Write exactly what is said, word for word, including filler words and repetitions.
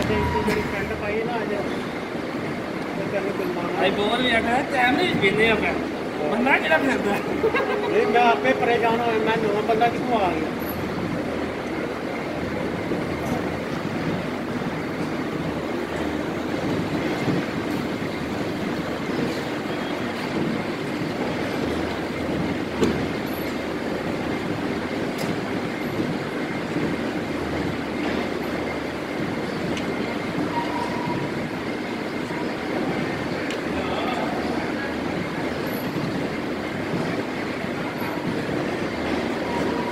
ਜਿਹੜੀ ਪੈਂਟ ਪਾਈ ਨਾ ਅੱਜ ਤੇ ਤੈਨੂੰ ਗੁਲਮਾਨਾ ਆਈ ਬੋਲ ਵੀ ਆਖਿਆ ਟਾਈਮ ਨਹੀਂ ਪੀਂਦੇ ਆਪਾਂ ਬੰਦਾ ਕਿਹੜਾ ਫਿਰਦਾ ਨਹੀਂ ਮੈਂ ਆਪੇ ਪਰੇਸ਼ਾਨ ਹੋਇਆ ਮੈਂ ਨਵਾਂ ਬੰਦਾ ਕਿੱਥੋਂ ਆ ਗਿਆ